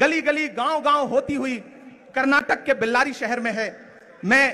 गली गली गांव गांव होती हुई कर्नाटक के बेल्लारी शहर में है। मैं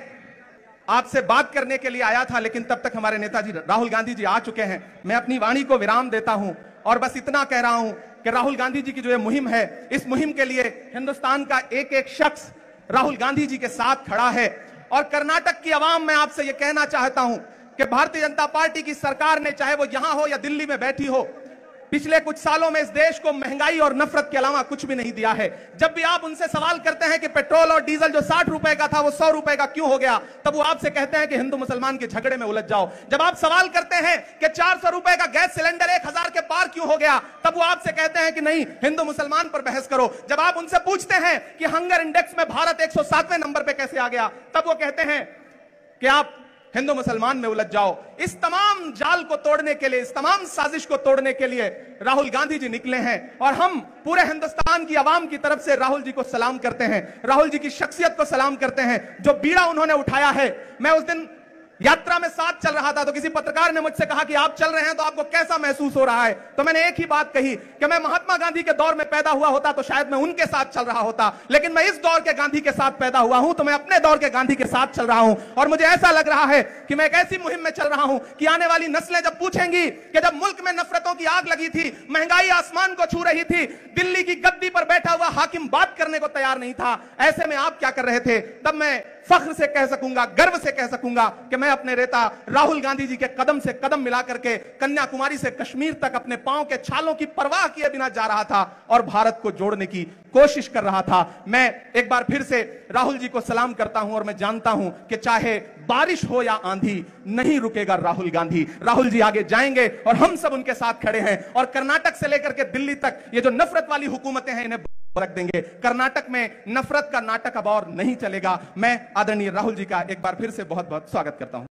आपसे बात करने के लिए आया था, लेकिन तब तक हमारे नेताजी राहुल गांधी जी आ चुके हैं। मैं अपनी वाणी को विराम देता हूं और बस इतना कह रहा हूं कि राहुल गांधी जी की जो ये मुहिम है, इस मुहिम के लिए हिंदुस्तान का एक एक शख्स राहुल गांधी जी के साथ खड़ा है। और कर्नाटक की आवाम, मैं आपसे यह कहना चाहता हूं कि भारतीय जनता पार्टी की सरकार ने, चाहे वो यहां हो या दिल्ली में बैठी हो, पिछले कुछ सालों में इस देश को महंगाई और नफरत के अलावा कुछ भी नहीं दिया है। जब भी आप उनसे सवाल करते हैं कि पेट्रोल और डीजल जो 60 रुपए का था वो 100 रुपए का क्यों हो गया, तब वो आपसे कहते हैं कि हिंदू मुसलमान के झगड़े में उलझ जाओ। जब आप सवाल करते हैं कि 400 रुपए का गैस सिलेंडर 1000 के पार क्यों हो गया, तब वो आपसे कहते हैं कि नहीं, हिंदू मुसलमान पर बहस करो। जब आप उनसे पूछते हैं कि हंगर इंडेक्स में भारत 107वें नंबर पर कैसे आ गया, तब वो कहते हैं कि आप हिंदू मुसलमान में उलझ जाओ। इस तमाम जाल को तोड़ने के लिए, इस तमाम साजिश को तोड़ने के लिए राहुल गांधी जी निकले हैं और हम पूरे हिंदुस्तान की आवाम की तरफ से राहुल जी को सलाम करते हैं, राहुल जी की शख्सियत को सलाम करते हैं। जो बीड़ा उन्होंने उठाया है, मैं उस दिन यात्रा में साथ चल रहा था तो किसी पत्रकार ने मुझसे कहा कि आप चल रहे हैं तो आपको कैसा महसूस हो रहा है, तो मैंने एक ही बात कही कि मैं महात्मा गांधी के दौर में पैदा हुआ होता तो शायद मैं उनके साथ चल रहा होता, लेकिन मैं इस दौर के गांधी के साथ पैदा हुआ हूं तो मैं अपने दौर के गांधी के साथ चल रहा हूं। और मुझे ऐसा लग रहा है कि मैं एक ऐसी मुहिम में चल रहा हूं कि आने वाली नस्लें जब पूछेंगी कि जब मुल्क में नफरतों की आग लगी थी, महंगाई आसमान को छू रही थी, दिल्ली की गद्दी पर बैठा हुआ हाकिम बात करने को तैयार नहीं था, ऐसे में आप क्या कर रहे थे, तब मैं फख्र से कह सकूंगा, गर्व से कह सकूंगा कि मैं अपने नेता राहुल गांधी जी के कदम से कदम मिला करके कन्याकुमारी से कश्मीर तक अपने पांव के छालों की परवाह किए बिना जा रहा था और भारत को जोड़ने की कोशिश कर रहा था। मैं एक बार फिर से राहुल जी को सलाम करता हूं और मैं जानता हूं कि चाहे बारिश हो या आंधी, नहीं रुकेगा राहुल गांधी। राहुल जी आगे जाएंगे और हम सब उनके साथ खड़े हैं और कर्नाटक से लेकर के दिल्ली तक ये जो नफरत वाली हुकूमतें हैं इन्हें रख देंगे। कर्नाटक में नफरत का नाटक अब और नहीं चलेगा। मैं आदरणीय राहुल जी का एक बार फिर से बहुत बहुत स्वागत करता हूं।